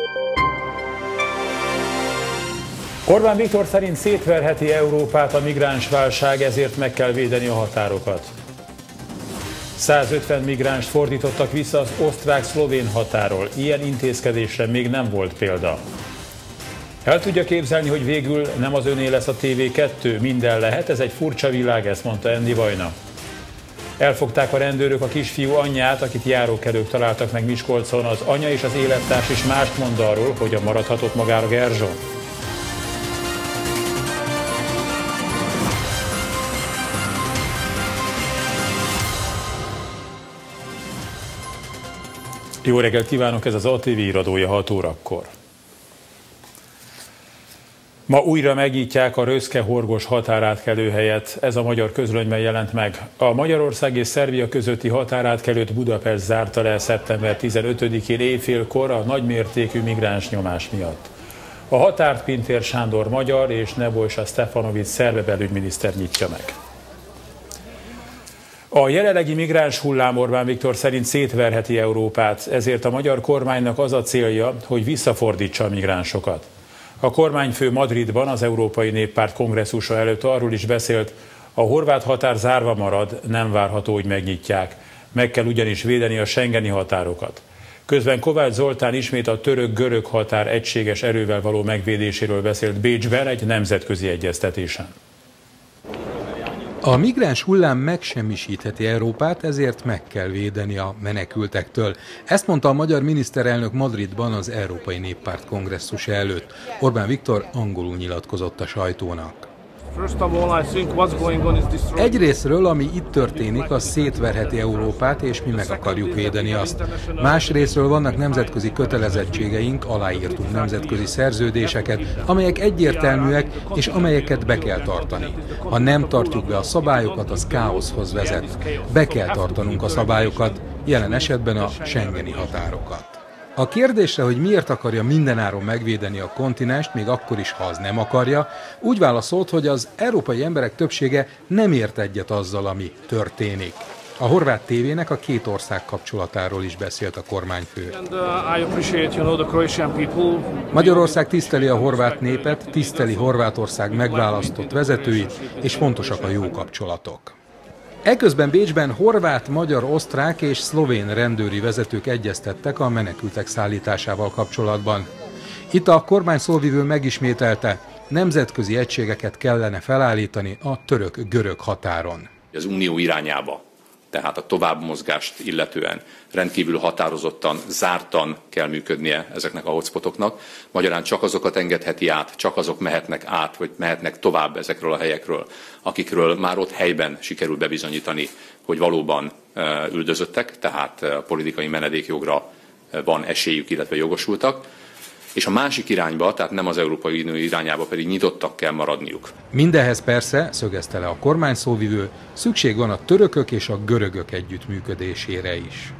Orbán Viktor szerint szétverheti Európát a migránsválság, ezért meg kell védeni a határokat. 150 migránst fordítottak vissza az osztrák-szlovén határól. Ilyen intézkedésre még nem volt példa. El tudja képzelni, hogy végül nem az öné lesz a TV2, minden lehet, ez egy furcsa világ, ezt mondta Andy Vajna. Elfogták a rendőrök a kisfiú anyját, akit járókelők találtak meg Miskolcon. Az anya és az élettárs is mást mond arról, hogyan maradhatott magára Gerzson. Jó reggelt kívánok, ez az ATV Híradója 6 órakor. Ma újra megnyitják a Röszke-Horgos határátkelőhelyet, ez a magyar közlönyben jelent meg. A Magyarország és Szerbia közötti határátkelőt Budapest zárta le szeptember 15-én éjfélkor a nagymértékű migráns nyomás miatt. A határt Pintér Sándor magyar és Nebojsa Stefanović szerb belügyminiszter nyitja meg. A jelenlegi migráns hullám Orbán Viktor szerint szétverheti Európát, ezért a magyar kormánynak az a célja, hogy visszafordítsa a migránsokat. A kormányfő Madridban az Európai Néppárt kongresszusa előtt arról is beszélt, a horvát határ zárva marad, nem várható, hogy megnyitják. Meg kell ugyanis védeni a schengeni határokat. Közben Kovács Zoltán ismét a török-görög határ egységes erővel való megvédéséről beszélt Bécsben egy nemzetközi egyeztetésen. A migráns hullám megsemmisítheti Európát, ezért meg kell védeni a menekültektől. Ezt mondta a magyar miniszterelnök Madridban az Európai Néppárt kongresszusa előtt. Orbán Viktor angolul nyilatkozott a sajtónak. Egyrészről, ami itt történik, az szétverheti Európát, és mi meg akarjuk védeni azt. Másrészről vannak nemzetközi kötelezettségeink, aláírtunk nemzetközi szerződéseket, amelyek egyértelműek, és amelyeket be kell tartani. Ha nem tartjuk be a szabályokat, az káoszhoz vezet. Be kell tartanunk a szabályokat, jelen esetben a schengeni határokat. A kérdésre, hogy miért akarja mindenáron megvédeni a kontinenst, még akkor is, ha az nem akarja, úgy válaszolt, hogy az európai emberek többsége nem ért egyet azzal, ami történik. A horvát tévének a két ország kapcsolatáról is beszélt a kormányfő. Magyarország tiszteli a horvát népet, tiszteli Horvátország megválasztott vezetőit, és fontosak a jó kapcsolatok. Eközben Bécsben horvát, magyar, osztrák és szlovén rendőri vezetők egyeztettek a menekültek szállításával kapcsolatban. Itt a kormány szóvivő megismételte, nemzetközi egységeket kellene felállítani a török-görög határon. Az unió irányába, tehát a továbbmozgást illetően rendkívül határozottan, zártan kell működnie ezeknek a hotspotoknak. Magyarán csak azokat engedheti át, csak azok mehetnek át, vagy mehetnek tovább ezekről a helyekről, akikről már ott helyben sikerül bebizonyítani, hogy valóban üldözöttek, tehát politikai menedékjogra van esélyük, illetve jogosultak. És a másik irányba, tehát nem az Európai Unió irányába pedig nyitottak kell maradniuk. Mindehhez persze, szögezte le a kormány szóvivő, szükség van a törökök és a görögök együttműködésére is.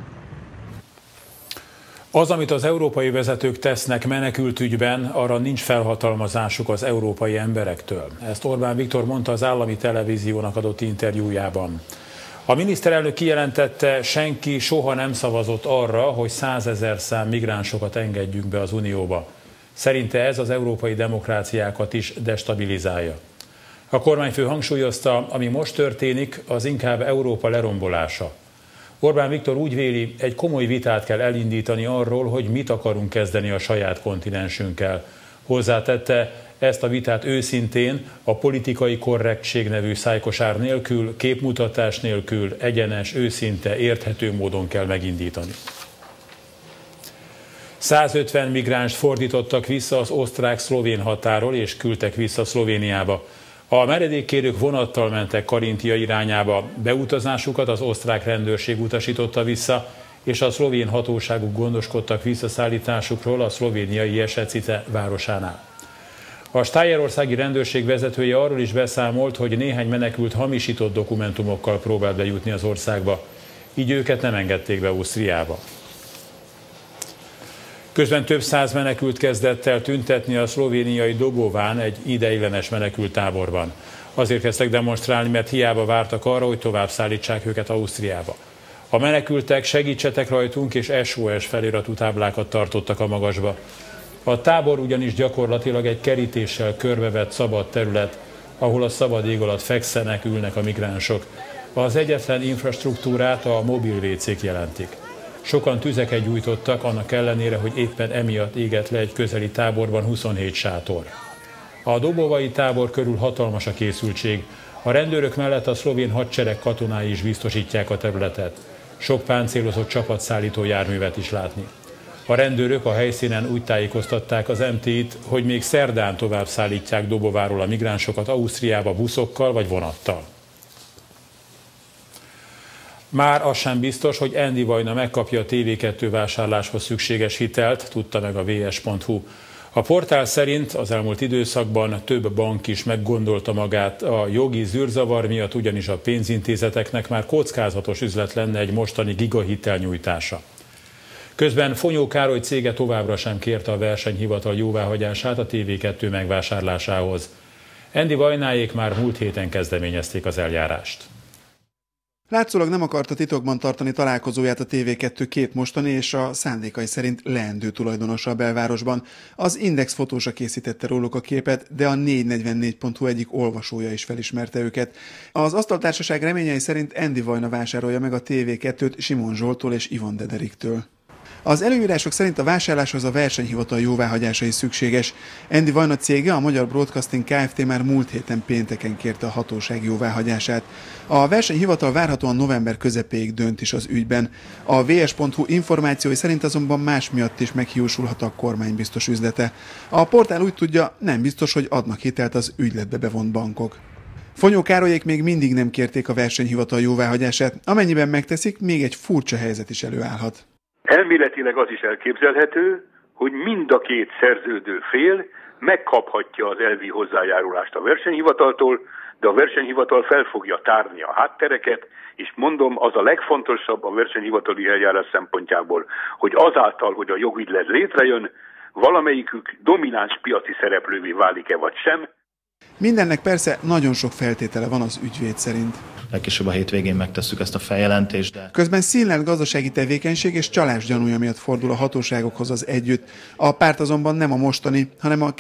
Az, amit az európai vezetők tesznek menekültügyben, arra nincs felhatalmazásuk az európai emberektől. Ezt Orbán Viktor mondta az állami televíziónak adott interjújában. A miniszterelnök kijelentette, senki soha nem szavazott arra, hogy 100 000 szám migránsokat engedjünk be az Unióba. Szerinte ez az európai demokráciákat is destabilizálja. A kormányfő hangsúlyozta, ami most történik, az inkább Európa lerombolása. Orbán Viktor úgy véli, egy komoly vitát kell elindítani arról, hogy mit akarunk kezdeni a saját kontinensünkkel. Hozzátette, ezt a vitát őszintén, a politikai korrektség nevű szájkosár nélkül, képmutatás nélkül, egyenes, őszinte, érthető módon kell megindítani. 150 migránst fordítottak vissza az osztrák-szlovén határól és küldtek vissza Szlovéniába. A menedékkérők vonattal mentek Karintia irányába, beutazásukat az osztrák rendőrség utasította vissza, és a szlovén hatóságok gondoskodtak visszaszállításukról a szlovéniai Jesecice városánál. A stájerországi rendőrség vezetője arról is beszámolt, hogy néhány menekült hamisított dokumentumokkal próbált bejutni az országba, így őket nem engedték be Ausztriába. Közben több száz menekült kezdett el tüntetni a szlovéniai Dobován, egy ideiglenes menekülttáborban. Azért kezdtek demonstrálni, mert hiába vártak arra, hogy tovább szállítsák őket Ausztriába. A menekültek segítsetek rajtunk és SOS feliratú táblákat tartottak a magasba. A tábor ugyanis gyakorlatilag egy kerítéssel körbevett szabad terület, ahol a szabad ég alatt fekszenek, ülnek a migránsok. Az egyetlen infrastruktúrát a mobil WC-k jelentik. Sokan tüzeket gyújtottak, annak ellenére, hogy éppen emiatt égett le egy közeli táborban 27 sátor. A dobovai tábor körül hatalmas a készültség. A rendőrök mellett a szlovén hadsereg katonái is biztosítják a területet. Sok páncélozott csapatszállító járművet is látni. A rendőrök a helyszínen úgy tájékoztatták az MT-t, hogy még szerdán tovább szállítják Dobováról a migránsokat Ausztriába buszokkal vagy vonattal. Már az sem biztos, hogy Andy Vajna megkapja a TV2 vásárláshoz szükséges hitelt, tudta meg a vs.hu. A portál szerint az elmúlt időszakban több bank is meggondolta magát a jogi zűrzavar miatt, ugyanis a pénzintézeteknek már kockázatos üzlet lenne egy mostani gigahitel nyújtása. Közben Fonyó Károly cége továbbra sem kérte a versenyhivatal jóváhagyását a TV2 megvásárlásához. Andy Vajnáék már múlt héten kezdeményezték az eljárást. Látszólag nem akarta titokban tartani találkozóját a TV2 két mostani és a szándékai szerint leendő tulajdonosa a belvárosban. Az Index fotósa készítette róluk a képet, de a 444.hu egyik olvasója is felismerte őket. Az asztaltársaság reményei szerint Andy Vajna vásárolja meg a TV2-t Simon Zsolttól és Ivon Dederiktől. Az előírások szerint a vásárláshoz a versenyhivatal jóváhagyása is szükséges. Andy Vajna cége, a Magyar Broadcasting Kft. Már múlt héten pénteken kérte a hatóság jóváhagyását. A versenyhivatal várhatóan november közepéig dönt is az ügyben. A vs.hu információi szerint azonban más miatt is meghiúsulhat a kormánybiztos üzlete. A portál úgy tudja, nem biztos, hogy adnak hitelt az ügyletbe bevont bankok. Fonyó Károlyék még mindig nem kérték a versenyhivatal jóváhagyását, amennyiben megteszik, még egy furcsa helyzet is előállhat. Elméletileg az is elképzelhető, hogy mind a két szerződő fél megkaphatja az elvi hozzájárulást a versenyhivataltól, de a versenyhivatal fel fogja tárni a háttereket, és mondom, az a legfontosabb a versenyhivatali eljárás szempontjából, hogy azáltal, hogy a jogügylet létrejön, valamelyikük domináns piaci szereplővé válik-e vagy sem. Mindennek persze nagyon sok feltétele van az ügyvéd szerint. Legkésőbb a hétvégén megtesszük ezt a feljelentést. De... Közben színlelt gazdasági tevékenység és csalás gyanúja miatt fordul a hatóságokhoz az együtt. A párt azonban nem a mostani, hanem a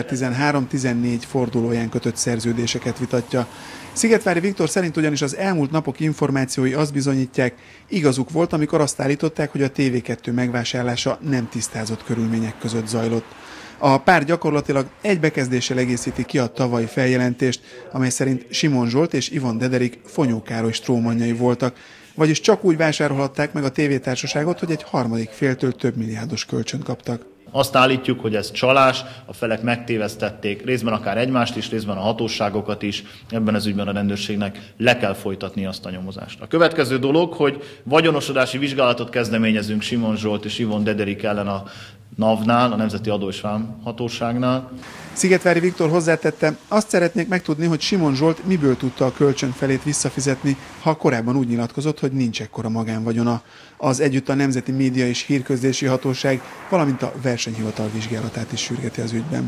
2013-14 fordulóján kötött szerződéseket vitatja. Szigetvári Viktor szerint ugyanis az elmúlt napok információi azt bizonyítják, igazuk volt, amikor azt állították, hogy a TV2 megvásárlása nem tisztázott körülmények között zajlott. A pár gyakorlatilag egy bekezdéssel egészíti ki a tavalyi feljelentést, amely szerint Simon Zsolt és Ivon Dederik Fonyó Károly strómanjai voltak, vagyis csak úgy vásárolhatták meg a tévétársaságot, hogy egy harmadik féltől több milliárdos kölcsönt kaptak. Azt állítjuk, hogy ez csalás, a felek megtévesztették részben akár egymást is, részben a hatóságokat is, ebben az ügyben a rendőrségnek le kell folytatni azt a nyomozást. A következő dolog, hogy vagyonosodási vizsgálatot kezdeményezünk Simon Zsolt és Ivon Dederik ellen a NAV-nál, a Nemzeti Adó és Vámhatóságnál. Szigetvári Viktor hozzátette, azt szeretnék megtudni, hogy Simon Zsolt miből tudta a kölcsön felét visszafizetni, ha korábban úgy nyilatkozott, hogy nincs ekkora magánvagyona. Az együtt a Nemzeti Média és Hírközlési Hatóság, valamint a versenyhivatal vizsgálatát is sürgeti az ügyben.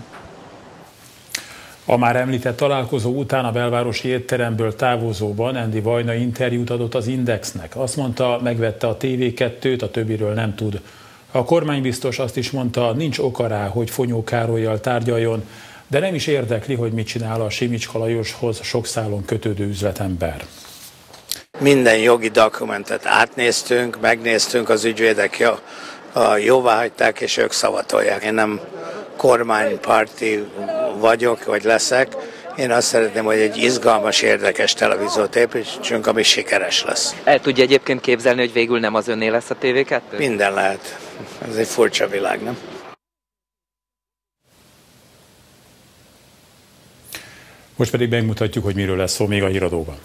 A már említett találkozó után a belvárosi étteremből távozóban Andy Vajna interjút adott az Indexnek. Azt mondta, megvette a TV2-t, a többiről nem tud. A kormánybiztos azt is mondta, nincs oka rá, hogy Fonyó Károllyal tárgyaljon, de nem is érdekli, hogy mit csinál a Simicska Lajoshoz sok szálon kötődő üzletember. Minden jogi dokumentet átnéztünk, megnéztünk, az ügyvédek jóváhagyták, és ők szavatolják. Én nem kormánypárti vagyok, vagy leszek. Én azt szeretném, hogy egy izgalmas, érdekes televíziót építsünk, ami sikeres lesz. El tudja egyébként képzelni, hogy végül nem az önné lesz a TV2? Minden lehet. Ez egy furcsa világ, nem? Most pedig megmutatjuk, hogy miről lesz szó még a híradóban.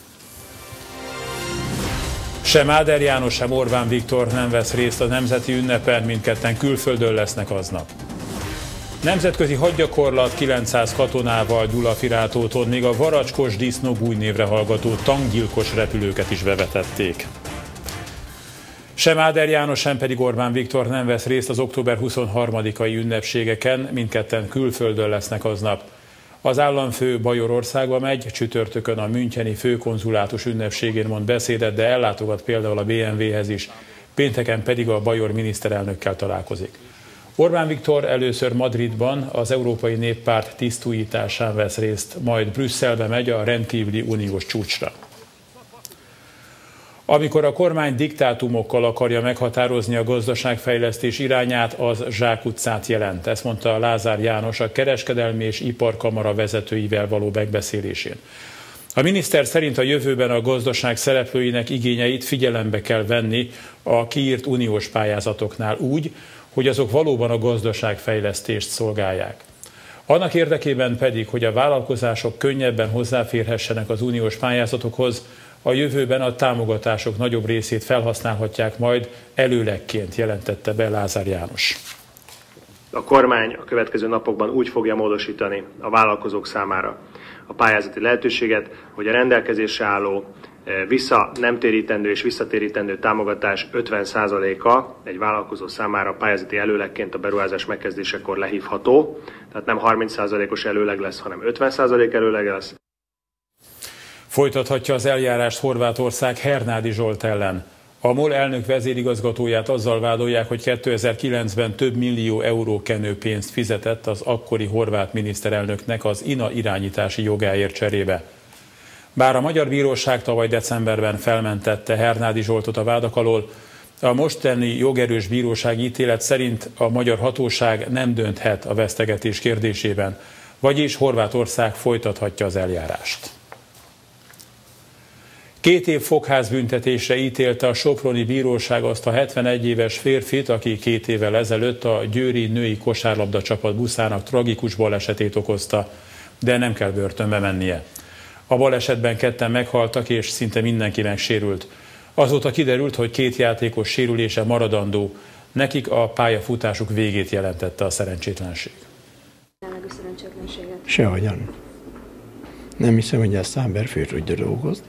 Sem Áder János, sem Orbán Viktor nem vesz részt a nemzeti ünnepen, mindketten külföldön lesznek aznap. Nemzetközi hadgyakorlat 900 katonával Gyulafiráltóton, még a varacskos disznóbúj névre hallgató tankgyilkos repülőket is bevetették. Sem Áder János, sem pedig Orbán Viktor nem vesz részt az október 23-ai ünnepségeken, mindketten külföldön lesznek aznap. Az államfő Bajorországba megy, csütörtökön a müncheni főkonzulátus ünnepségén mond beszédet, de ellátogat például a BMW-hez is, pénteken pedig a bajor miniszterelnökkel találkozik. Orbán Viktor először Madridban az Európai Néppárt tisztújításán vesz részt, majd Brüsszelbe megy a rendkívüli uniós csúcsra. Amikor a kormány diktátumokkal akarja meghatározni a gazdaságfejlesztés irányát, az zsákutcát jelent. Ezt mondta Lázár János a Kereskedelmi és Iparkamara vezetőivel való megbeszélésén. A miniszter szerint a jövőben a gazdaság szereplőinek igényeit figyelembe kell venni a kiírt uniós pályázatoknál úgy, hogy azok valóban a gazdaságfejlesztést szolgálják. Annak érdekében pedig, hogy a vállalkozások könnyebben hozzáférhessenek az uniós pályázatokhoz, a jövőben a támogatások nagyobb részét felhasználhatják majd előlegként, jelentette be Lázár János. A kormány a következő napokban úgy fogja módosítani a vállalkozók számára a pályázati lehetőséget, hogy a rendelkezésre álló nem térítendő és visszatérítendő támogatás 50%-a egy vállalkozó számára pályázati előlegként a beruházás megkezdésekor lehívható, tehát nem 30%-os előleg lesz, hanem 50% előleg lesz. Folytathatja az eljárást Horvátország Hernádi Zsolt ellen. A MOL elnök vezérigazgatóját azzal vádolják, hogy 2009-ben több millió euró kenőpénzt fizetett az akkori horvát miniszterelnöknek az INA irányítási jogáért cserébe. Bár a magyar bíróság tavaly decemberben felmentette Hernádi Zsoltot a vádak alól, a mostani jogerős bírósági ítélet szerint a magyar hatóság nem dönthet a vesztegetés kérdésében, vagyis Horvátország folytathatja az eljárást. 2 év fogházbüntetésre ítélte a soproni bíróság azt a 71 éves férfit, aki 2 évvel ezelőtt a győri női kosárlabda csapat buszának tragikus balesetét okozta, de nem kell börtönbe mennie. A balesetben 2-en meghaltak, és szinte mindenki megsérült. Azóta kiderült, hogy 2 játékos sérülése maradandó. Nekik a pályafutásuk végét jelentette a szerencsétlenség. Sehogyan. Nem hiszem, hogy ezt az ember föl tudja dolgozni.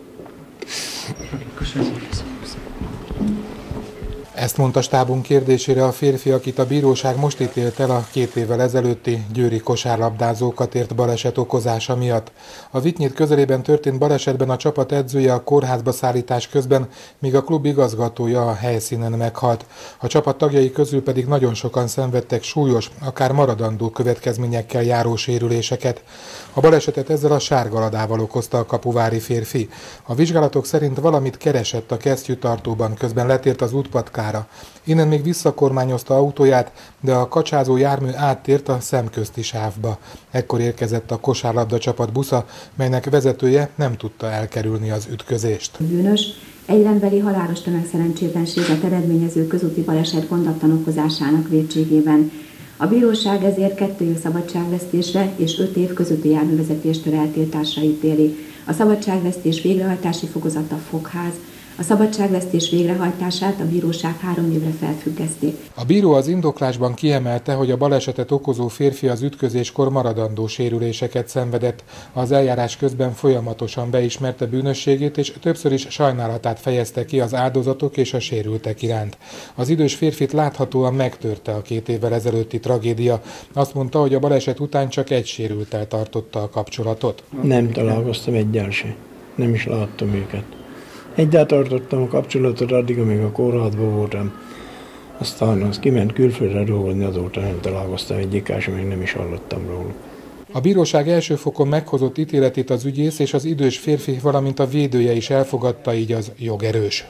Ezt mondta stábunk kérdésére a férfi, akit a bíróság most ítélt el a 2 évvel ezelőtti győri kosárlabdázókat ért baleset okozása miatt. A Vitynyit közelében történt balesetben a csapat edzője a kórházba szállítás közben, míg a klub igazgatója a helyszínen meghalt. A csapat tagjai közül pedig nagyon sokan szenvedtek súlyos, akár maradandó következményekkel járó sérüléseket. A balesetet ezzel a sárgaladával okozta a kapuvári férfi. A vizsgálatok szerint valamit keresett a kesztyűtartóban, közben letért az útpatkára. Innen még visszakormányozta autóját, de a kacsázó jármű áttért a szemközti sávba. Ekkor érkezett a kosárlabda csapat busza, melynek vezetője nem tudta elkerülni az ütközést. Bűnös, egy rendbeli halálos tömegszerencsétlenséget eredményező közúti baleset gondatlan okozásának vétségében. A bíróság ezért 2 év szabadságvesztésre és 5 év közúti járművezetéstől eltiltásra ítéli. A szabadságvesztés végrehajtási fokozata fogház. A szabadságvesztés végrehajtását a bíróság 3 évre felfüggeszti. A bíró az indoklásban kiemelte, hogy a balesetet okozó férfi az ütközéskor maradandó sérüléseket szenvedett. Az eljárás közben folyamatosan beismerte bűnösségét, és többször is sajnálatát fejezte ki az áldozatok és a sérültek iránt. Az idős férfit láthatóan megtörte a 2 évvel ezelőtti tragédia. Azt mondta, hogy a baleset után csak egy sérülttel tartotta a kapcsolatot. Nem találkoztam egyel se. Nem is láttam őket. Egyáltalán tartottam a kapcsolatot addig, amíg a kórházban voltam. Aztán az kiment külföldre dolgozni, azóta nem találkoztam egyikkel sem, még nem is hallottam róla. A bíróság első fokon meghozott ítéletét az ügyész és az idős férfi, valamint a védője is elfogadta, így az jogerős.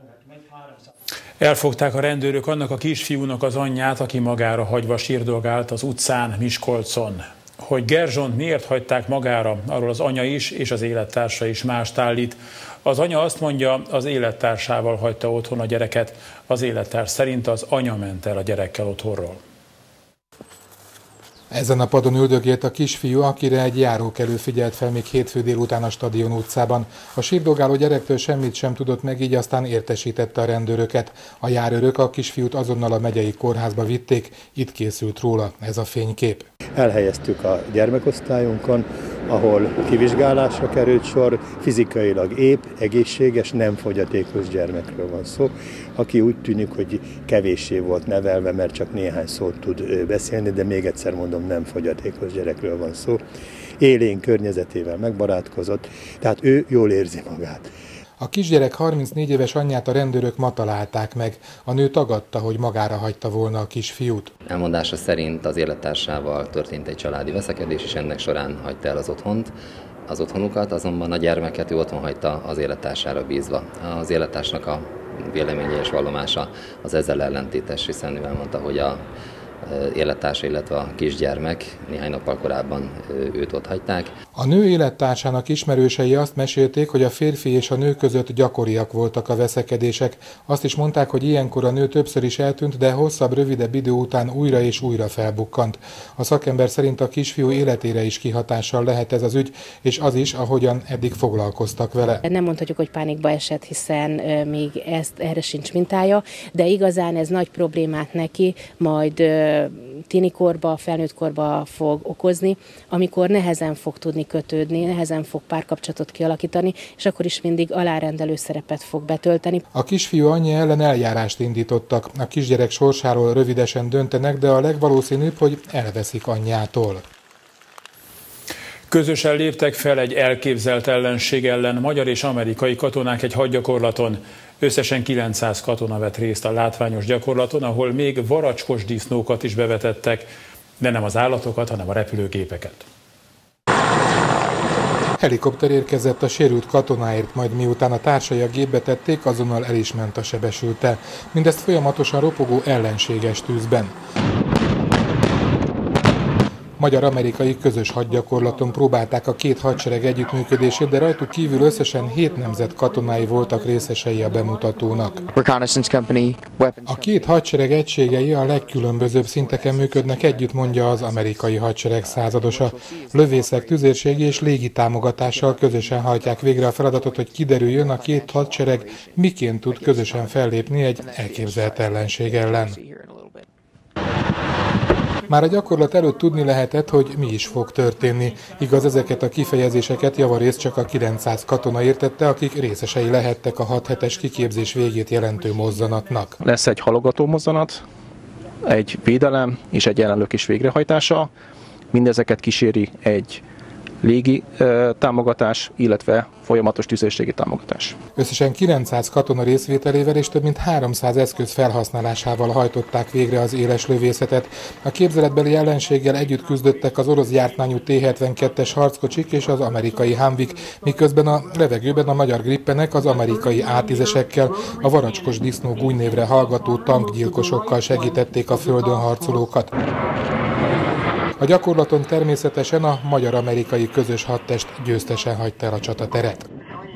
Elfogták a rendőrök annak a kisfiúnak az anyját, aki magára hagyva sírdogált az utcán Miskolcon. Hogy Gerzsont miért hagyták magára, arról az anya is és az élettársa is mást állít. Az anya azt mondja, az élettársával hagyta otthon a gyereket, az élettárs szerint az anya ment el a gyerekkel otthonról. Ezen a padon üldögélt a kisfiú, akire egy járókelő figyelt fel még hétfő délután a Stadion utcában. A sírdogáló gyerektől semmit sem tudott meg, így aztán értesítette a rendőröket. A járőrök a kisfiút azonnal a megyei kórházba vitték, itt készült róla ez a fénykép. Elhelyeztük a gyermekosztályunkon, ahol kivizsgálásra került sor, fizikailag épp, egészséges, nem fogyatékos gyermekről van szó, aki úgy tűnik, hogy kevéssé volt nevelve, mert csak néhány szót tud beszélni, de még egyszer mondom, nem fogyatékos gyerekről van szó. Élénk környezetével megbarátkozott, tehát ő jól érzi magát. A kisgyerek 34 éves anyját a rendőrök ma találták meg. A nő tagadta, hogy magára hagyta volna a kisfiút. Elmondása szerint az élettársával történt egy családi veszekedés, és ennek során hagyta el az otthonukat, azonban a gyermeket ő otthon hagyta az élettársára bízva. Az élettársnak a véleménye és vallomása az ezzel ellentétes, hiszen ő elmondta, hogy a élettársa, illetve a kisgyermek néhány nappal korábban őt ott hagyták. A nő élettársának ismerősei azt mesélték, hogy a férfi és a nő között gyakoriak voltak a veszekedések. Azt is mondták, hogy ilyenkor a nő többször is eltűnt, de hosszabb, rövidebb idő után újra és újra felbukkant. A szakember szerint a kisfiú életére is kihatással lehet ez az ügy, és az is, ahogyan eddig foglalkoztak vele. Nem mondhatjuk, hogy pánikba esett, hiszen még erre sincs mintája, de igazán ez nagy problémát neki, majd tinikorba, felnőttkorba fog okozni, amikor nehezen fog tudni kötődni, nehezen fog párkapcsolatot kialakítani, és akkor is mindig alárendelő szerepet fog betölteni. A kisfiú anyja ellen eljárást indítottak. A kisgyerek sorsáról rövidesen döntenek, de a legvalószínűbb, hogy elveszik anyjától. Közösen léptek fel egy elképzelt ellenség ellen magyar és amerikai katonák egy hadgyakorlaton. Összesen 900 katona vett részt a látványos gyakorlaton, ahol még varacskos disznókat is bevetettek, de nem az állatokat, hanem a repülőgépeket. Helikopter érkezett a sérült katonáért, majd miután a társai a gépbe tették, azonnal el is ment a sebesülte. Mindezt folyamatosan ropogó ellenséges tűzben. Magyar-amerikai közös hadgyakorlaton próbálták a két hadsereg együttműködését, de rajtuk kívül összesen 7 nemzet katonái voltak részesei a bemutatónak. A két hadsereg egységei a legkülönbözőbb szinteken működnek együtt, mondja az amerikai hadsereg századosa. Lövészek, tüzérségi és légi támogatással közösen hajtják végre a feladatot, hogy kiderüljön, a két hadsereg miként tud közösen fellépni egy elképzelt ellenség ellen. Már a gyakorlat előtt tudni lehetett, hogy mi is fog történni. Igaz, ezeket a kifejezéseket javarészt csak a 900 katona értette, akik részesei lehettek a 6 hetes kiképzés végét jelentő mozzanatnak. Lesz egy halogató mozzanat, egy védelem és egy ellenlökés végrehajtása. Mindezeket kíséri egy légi támogatás, illetve folyamatos tüzérségi támogatás. Összesen 900 katona részvételével és több mint 300 eszköz felhasználásával hajtották végre az éles lövészetet. A képzeletbeli ellenséggel együtt küzdöttek az orosz gyártmányú T-72-es harckocsik és az amerikai Humvik, miközben a levegőben a magyar Grippenek az amerikai A-10-esekkel, a varacskos disznó gúnynévre hallgató tankgyilkosokkal segítették a földön harcolókat. A gyakorlaton természetesen a magyar-amerikai közös hadtest győztesen hagyta el a csatateret.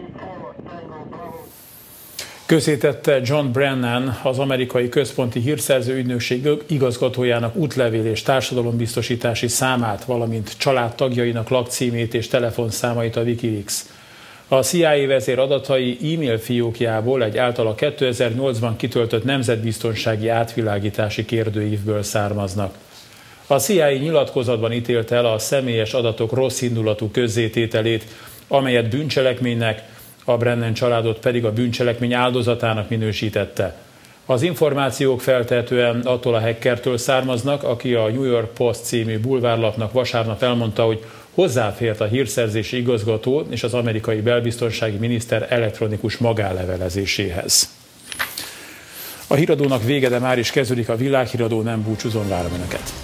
Közzétette John Brennan, az amerikai központi hírszerző ügynökség igazgatójának útlevél és társadalombiztosítási számát, valamint családtagjainak lakcímét és telefonszámait a WikiLeaks. A CIA vezér adatai e-mail fiókjából egy általa 2008-ban kitöltött nemzetbiztonsági átvilágítási kérdőívből származnak. A CIA nyilatkozatban ítélte el a személyes adatok rosszindulatú közzétételét, amelyet bűncselekménynek, a Brennan családot pedig a bűncselekmény áldozatának minősítette. Az információk feltehetően attól a hackertől származnak, aki a New York Post című bulvárlapnak vasárnap elmondta, hogy hozzáfért a hírszerzési igazgató és az amerikai belbiztonsági miniszter elektronikus magánlevelezéséhez. A híradónak vége, de már is kezdődik a világhíradó, nem búcsúzom, várom Önöket.